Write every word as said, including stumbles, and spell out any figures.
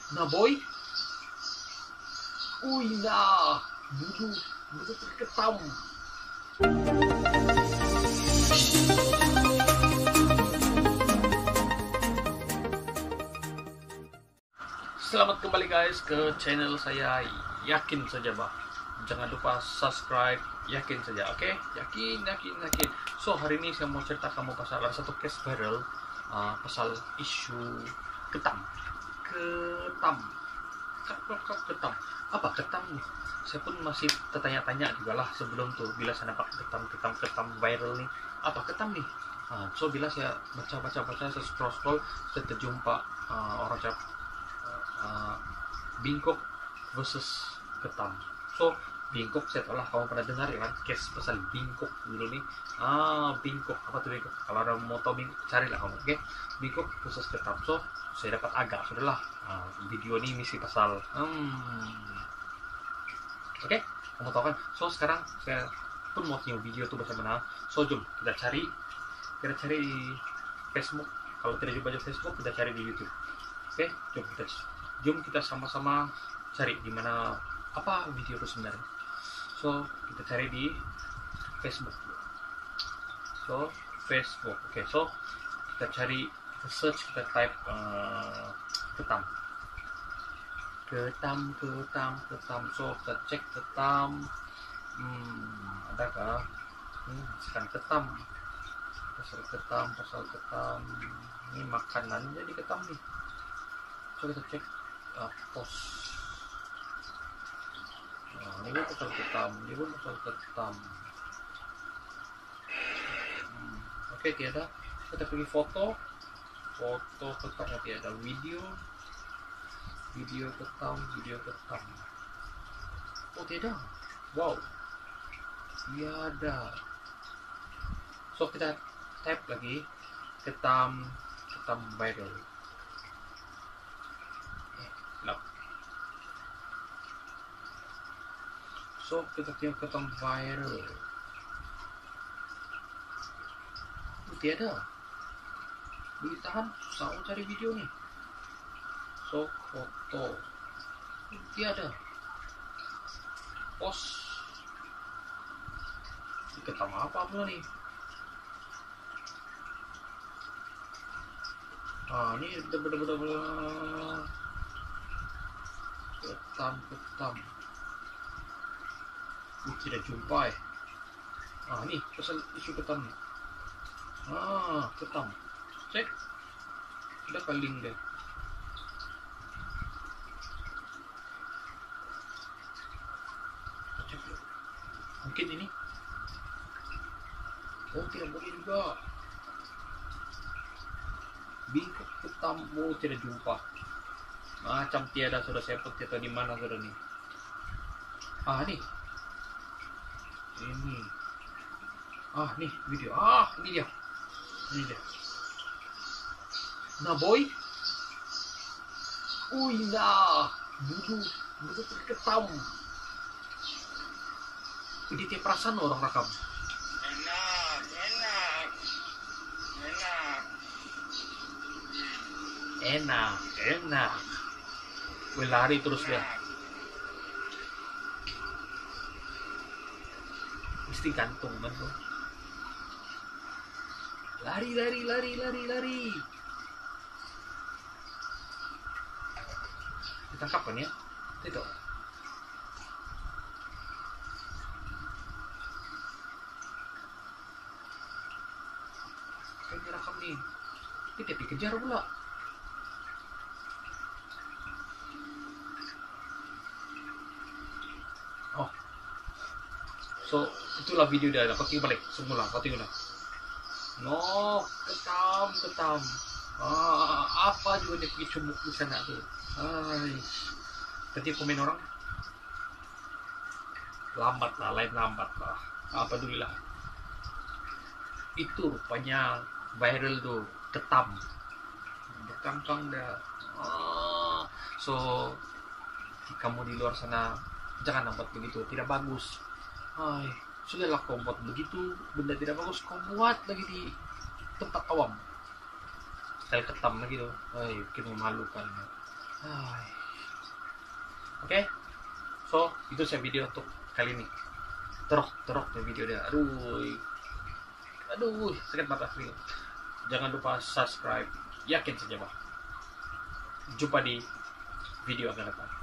Nah boy, uy nah, budu, budu terketam. Selamat kembali guys ke channel saya. Yakin saja bah, jangan lupa subscribe. Yakin saja, oke? Okay? Yakin, yakin, yakin. So hari ini saya mau cerita kamu pasal ada satu case viral, uh, pasal isu ketam. Ketam, ketam, apa ketam nih? Saya pun masih tertanya-tanya juga lah sebelum tuh, bila saya dapat ketam, ketam, ketam viral nih, apa ketam nih? Uh, so bila saya baca, baca, baca, saya scroll, scroll, saya terjumpa uh, orang cakap uh, bingkok versus ketam. So bingkok, saya tahu lah kamu pernah dengar ya kan, case pasal bingkok dulu nih. Ah, bingkok, apa tuh bingkok? Kalau ada mau tahu bingkok, carilah kamu, oke? Okay? Bingkok versus ketam. So saya dapat agak, sudahlah. Uh, video ini misi pasal, hmm, oke? Okay? Kamu tahu kan? So sekarang saya pun mau tengok video tuh bahasa mana. So jom kita cari, kita cari di Facebook. Kalau tidak jumpa di Facebook, kita cari di YouTube. Oke, okay? Jom kita, jom kita sama-sama cari di mana apa video itu sebenarnya. So kita cari di Facebook. So Facebook, oke. Okay. So kita cari, kita search, kita type uh, ketam, ketam, ketam, ketam. So kita cek ketam. Hmm, adakah? Hmm, sekarang ketam, pasal ketam, pasal ketam. Ini makanan jadi ketam nih. So kita cek uh, post. Nah, ini pun pasal ketam, ini pun pasal ketam. Hmm, oke, okay, tiada. Kita pergi foto, foto ketamnya tiada. Video, video ketam, video ketam. Oh tiada. Wow, tiada. So kita type lagi ketam, ketam viral. So kita tengok ketam viral. Oh, tiada. Boleh tahan, susah mau cari video nih. So foto, tiada. Post, ketam apa pula nih? Ah, ini bener-bener ketam, ketam. Uh, tidak jumpa eh. Ah, nih pasal isu ketam nih. Ah, ketam. Cek. Ada paling deh. Cek. Mungkin ini. Oh, tidak boleh juga. Bingkok ketam, oh tidak jumpa. Macam tiada, sudah saya put tiada di mana sudah nih. Ah, nih. Ini, ah nih video, ah ini dia, ini dia. Nah boy, uy nah, budu, budu terketam. Ini tiap perasaan orang rakam. Enak, enak, enak, enak, enak. Gue lari terus dia. Mesti gantung man tuh. Lari, lari, lari, lari, lari. Ditangkap kan ya? Tidak. Kayak direkam nih. Kita dikejar pula. Oh. So itulah video dia. Kau tinggal balik semula. Kau tinggal lah. No, ketam, ketam. Ah, apa juga dia pergi cumuk di sana tuh. Ay. Tadi komen orang lambat lah, lain lambat lah. Apa dulu lah. Itu rupanya viral tuh ketam. Berkangkang dah. Ah. So kamu di luar sana jangan nampak begitu, tidak bagus. Ay, sudahlah kau buat begitu, benda tidak bagus kau buat lagi di tempat awam. Style ketam lagi tuh, ay, bikin memalukan. Ay. Oke, so itu saya video untuk kali ini. Terok terok ya video dia. Aduh, aduh sakit mata real. Jangan lupa subscribe, yakin saja bah. Jumpa di video akan datang.